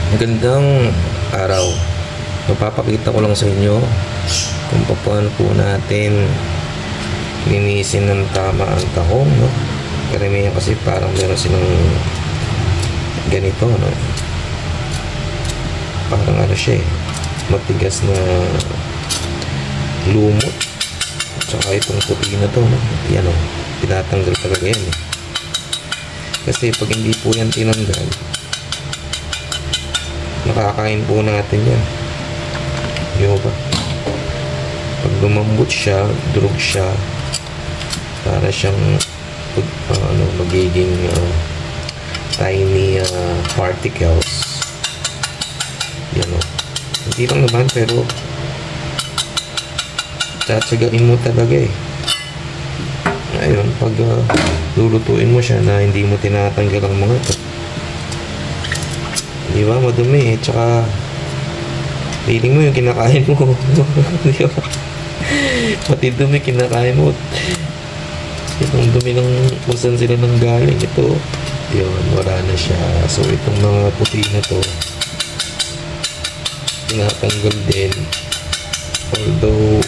Magandang araw. Mapapakita ko lang sa inyo kung paano po natin linisin ng tama ang tahong, no? Karamihan kasi parang meron silang ganito, no? Parang ano siya matigas na lumot. Tsaka itong puti na to, no? Yan, tinatanggal talaga yan, Kasi pag hindi po yan tinanggal, nakakain po natin yan. Di ba? Pag lumambot siya, durog siya, para siyang magiging tiny particles. Yan, hindi lang naman, pero tsatsagain mo talaga ayun, pag lulutuin mo siya na hindi mo tinatanggal ang mga ito, di ba, madumi tsaka feeling mo yung kinakain mo. Di ba? Pati dumi kinakain mo. Itong dumi ng kung saan sila nang galing, ito yun, wala na siya. So itong mga puti na to tinatanggal din, although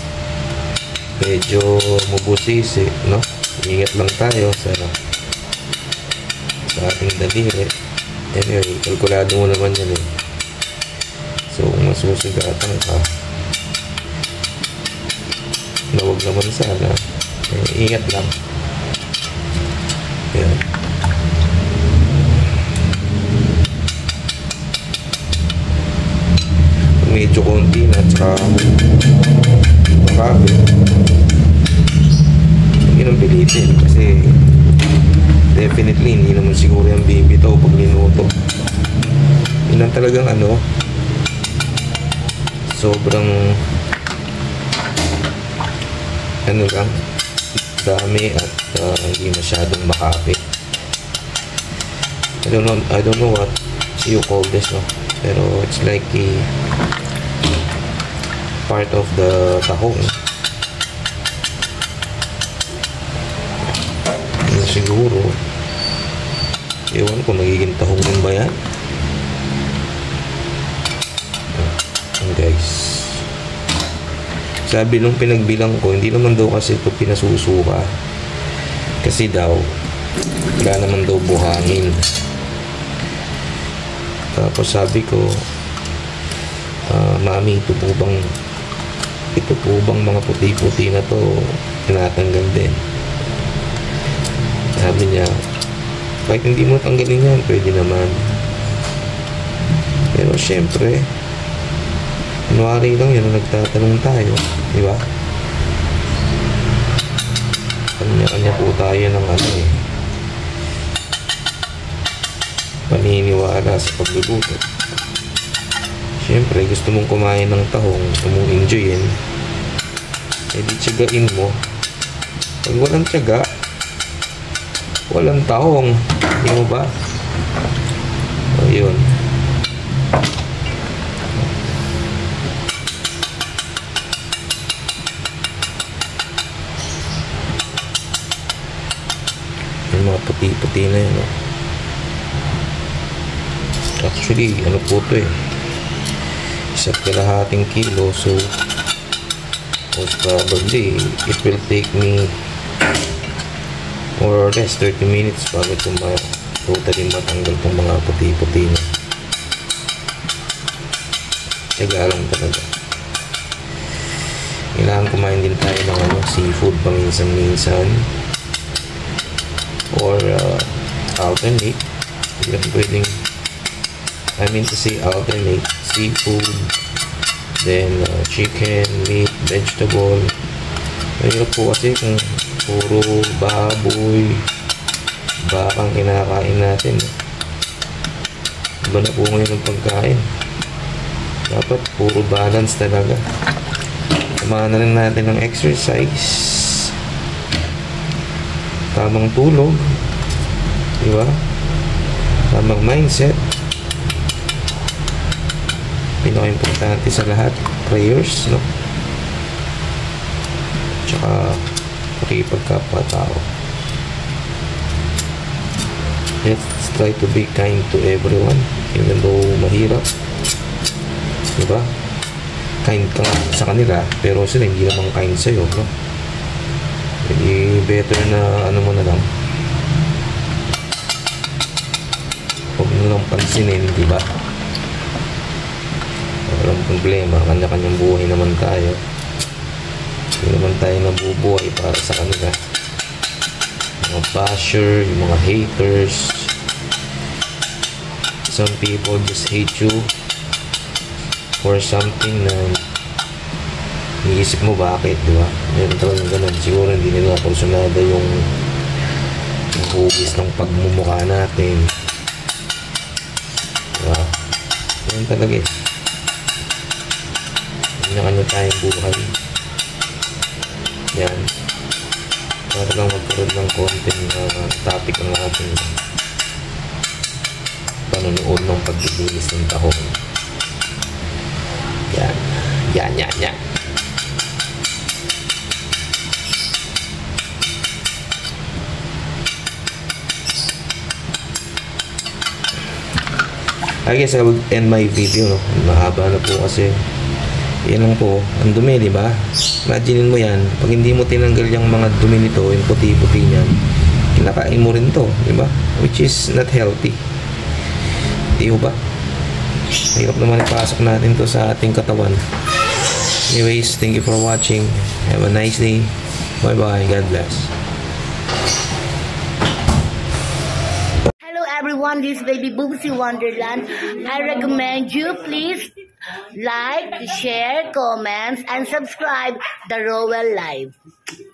medyo mabusisi, no? Ingat lang tayo sa ating daliri. Anyway, kalkulado mo naman yan So kung masusugatan ka, na wag naman sana, ingat lang. Yan. Medyo konti na tsaka makabi, yun ang pilitin kasi definitely hindi naman siguro yung bibitaw pag niluto. Yun ang talagang sobrang lang, dami at hindi masyadong makapit. I don't know what you call this, no? Pero it's like a part of the tahong. Siguro, ewan ko, magiging tahong din ba yan? Guys, sabi nung pinagbilang ko, hindi naman daw kasi ito pinasusuka, kasi daw wala naman daw buhangin. Tapos sabi ko, mami, ito po bang mga puti-puti na to tinatanggal din? Sabi niya, kahit hindi mo tanggalin yan, pwede naman. Pero syempre, kunwari lang yun, nagtatanong tayo, di ba? Kanya-kanya po tayo ng paniniwala sa pagluluto. Syempre, gusto mong kumain ng tahong, gusto mong enjoyin, di tiyagain mo. Pag walang tiyaga, walang tahong, di mo ba? Ayun. Yung mga puti-puti na yun, Actually, po ito isa't kalahating kilo, so most probably it will take me more or less 30 minutes bago ito totally matanggal itong mga puti-puti na. Tiyaga lang talaga. Kailangan kumain din tayo ng seafood paminsan-minsan, or alternate. Hindi lang pwedeng, I mean to say alternate seafood, then chicken, meat, vegetable. Mahirap po kasi kung puro baboy, bakang kinakain natin. Iba na po ngayon ang pagkain. Dapat puro balance talaga. Samahan na rin natin ng exercise, tamang tulog, di ba? Tamang mindset. Pinaka-importante sa lahat, prayers, no? Tsaka pakipagkapwa-tao. Let's try to be kind to everyone. Even though mahirap, diba? Kind ka nga sa kanila, pero sila hindi naman kind sa'yo, no? Hindi better na ano mo na lang, huwag mo lang pansinin, diba? Walang problema, kanya-kanyang buhay naman tayo. Hindi naman tayo nabubuhay para sa kanila. Mga basher, yung mga haters. Some people just hate you for something na iniisip mo bakit, di ba? Meron talagang ganun. Siguro hindi nila personada yung hugis ng pagmumukha natin. Di ba? Ganun talaga eh. Kanya-kanya tayong buhay. Yan. Para lang magkaroon ng konting topic ang ating panonood ng paglilinis ng tahong. Yan. Yan. I guess I will end my video, no? Mahaba na po kasi. Yan lang po. Ang dumi, di ba? Imaginin mo yan. Pag hindi mo tinanggal yung mga dumi nito, yung puti-puti niyan, kinakain mo rin to, di ba? Which is not healthy. Di ba? Hirap naman ipasok natin to sa ating katawan. Anyways, thank you for watching. Have a nice day. Bye-bye. God bless. Everyone, this baby Boobsy Wonderland. I recommend you please like, share, comments, and subscribe the Rowell Live.